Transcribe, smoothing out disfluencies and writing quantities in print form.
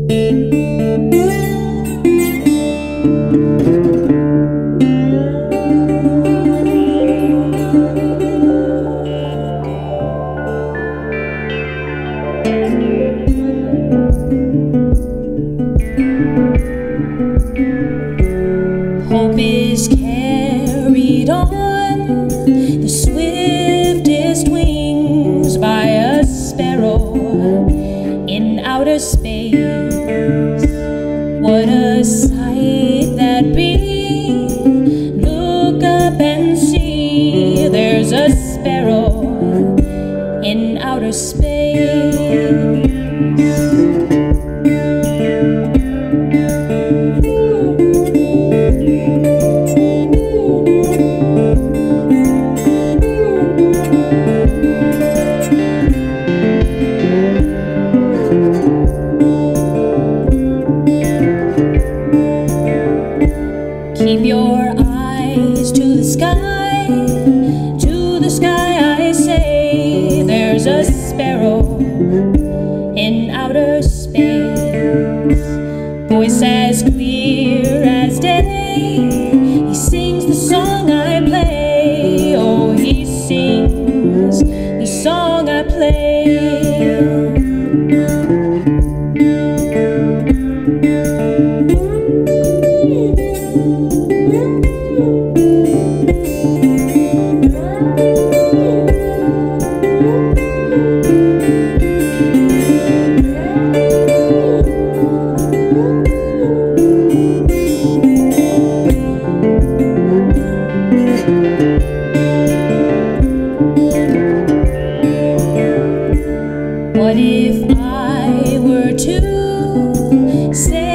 Hope is carried on the swiftest wings by a sparrow in outer space. What a sight that be! Look up and see, there's a sparrow in outer space. Keep your eyes to the sky I say, there's a sparrow in outer space. Voice as clear as day, he sings the song I play. Oh, he sings the song I play. What if I were to say